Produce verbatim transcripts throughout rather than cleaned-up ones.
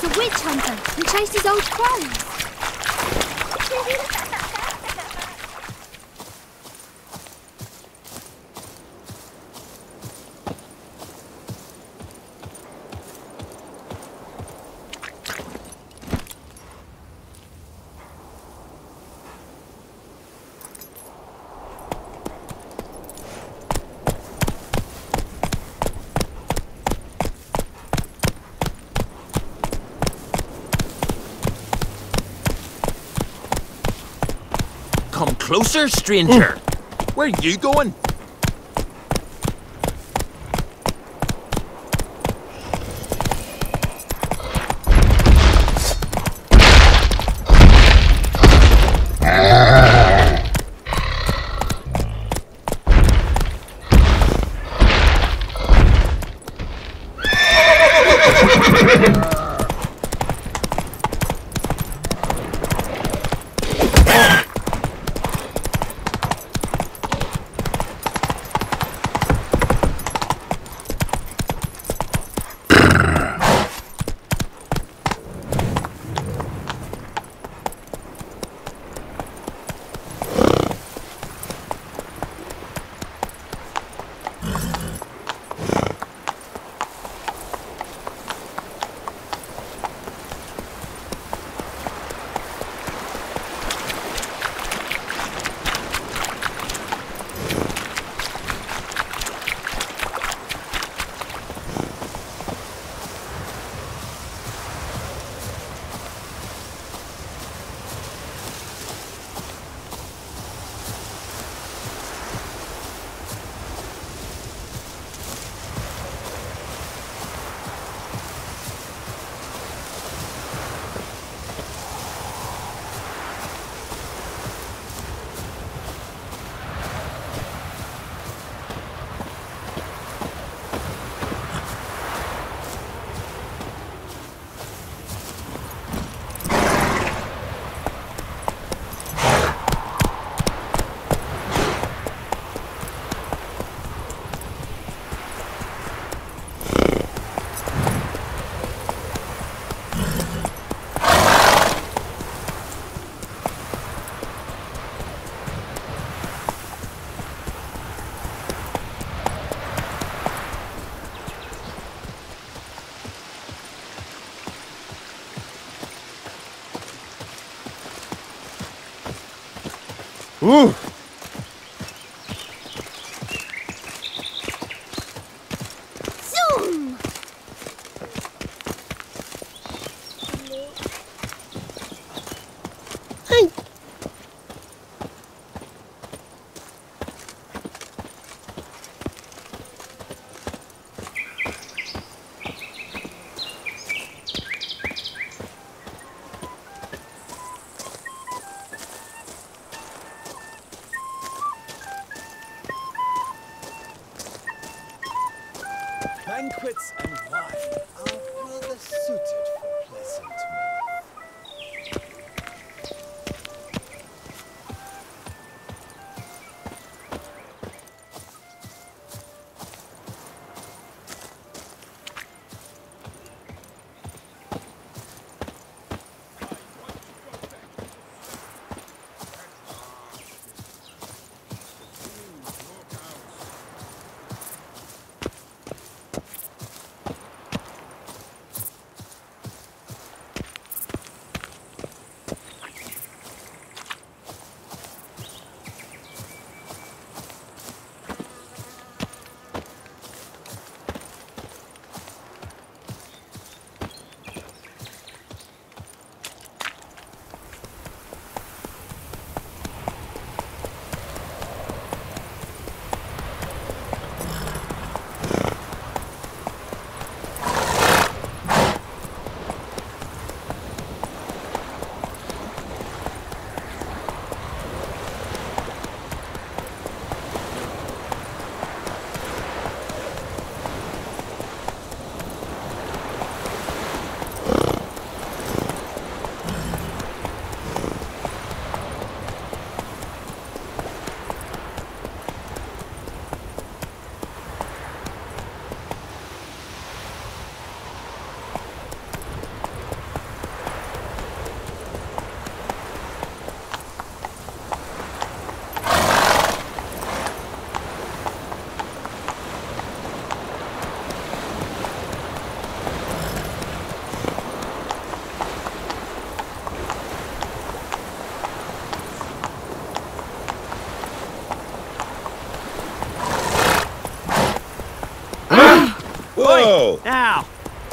was a witch hunter who chased his old crows. Come closer, stranger. Where are you going? Ooh. Zoom! Hey. Banquets and wine are rather suited for pleasant mirth. Whoa! Oi, now!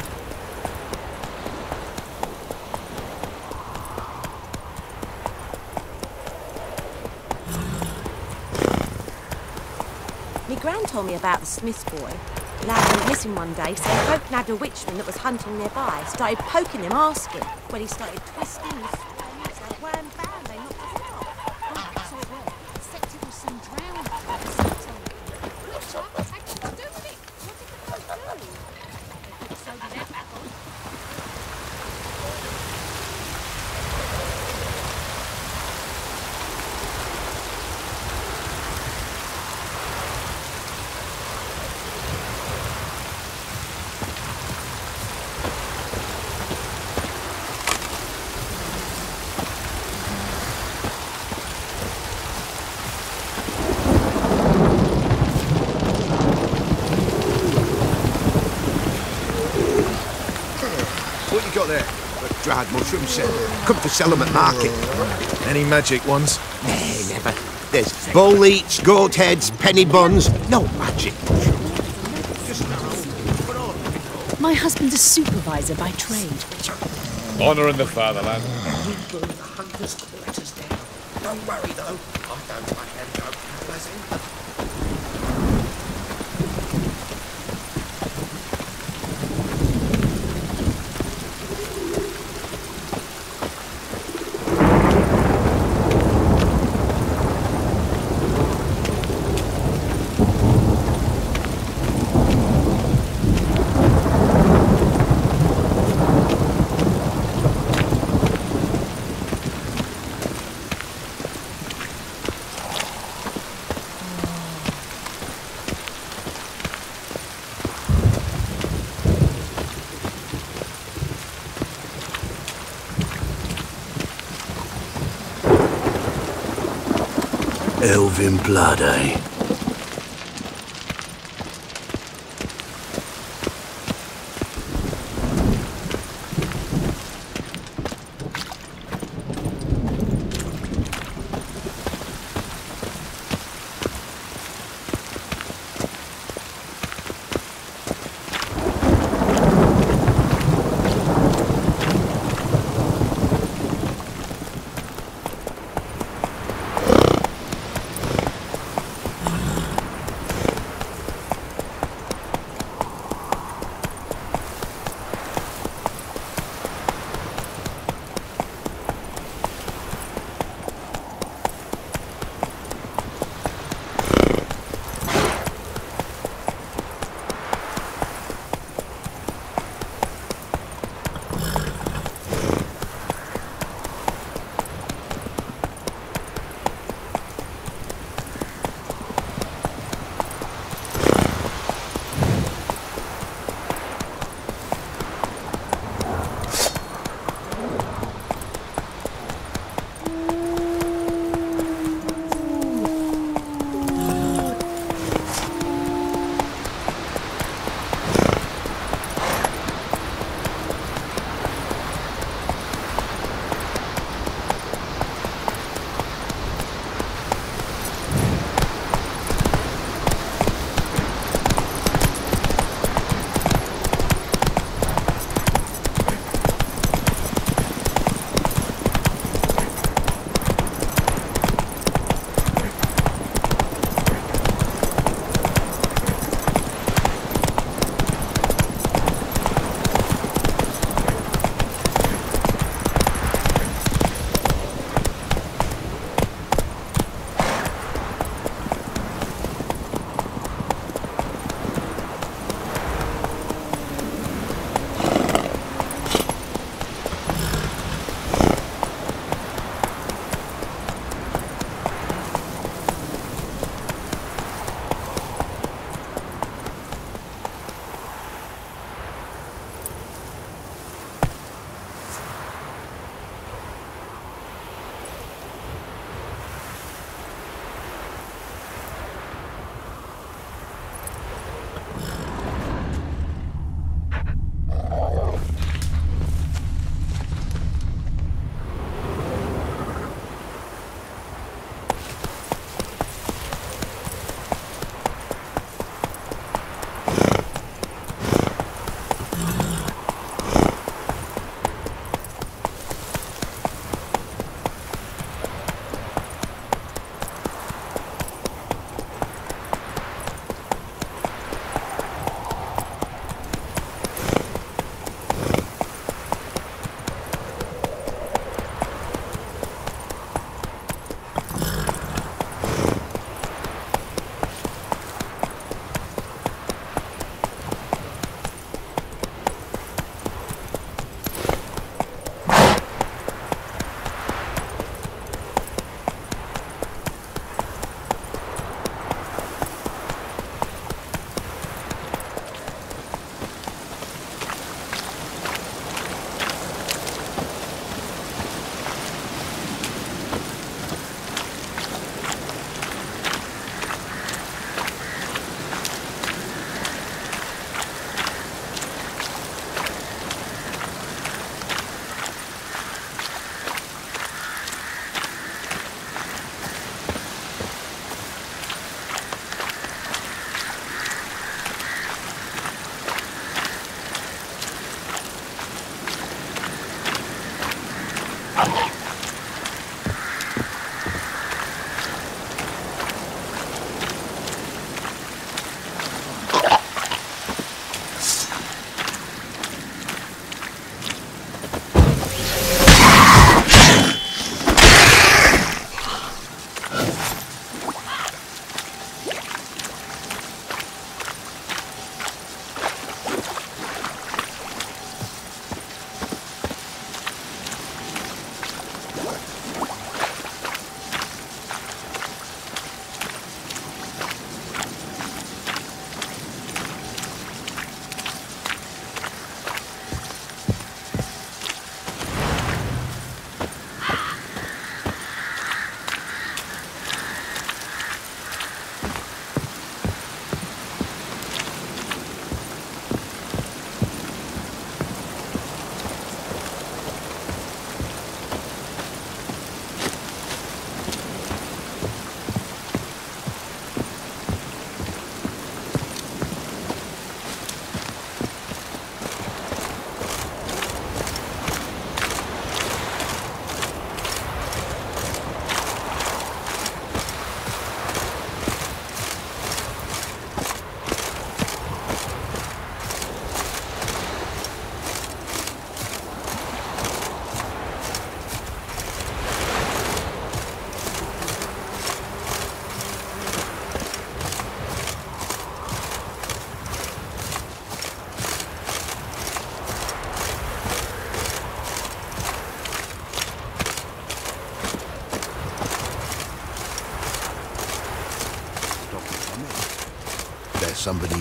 Me gran told me about the Smiths boy. Lad went missing one day, so he broke nagged a witchman that was hunting nearby. Started poking him, asking. When he started twisting his fingers, they ran bam, they knocked him out. Oh, so it was. Except it was some drowned person. Which I had to do with it. What did the boat do? They put so did that back on. What you got there? Dried mushrooms, sir. Come to sell them at market. Any magic ones? Nay, never. There's bull leech, goat heads, penny buns. No magic mushrooms. My husband's a supervisor by trade. Honouring the fatherland. We burn the hunters' quarters down. Don't worry, though. I don't mind them go pleasant. Elven blood, eh?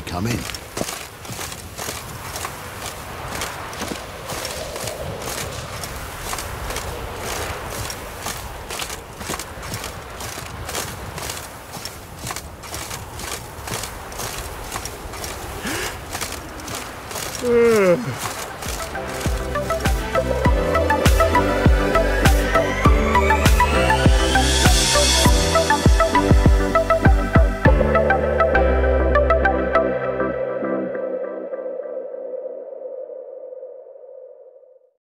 Come in. Ugh.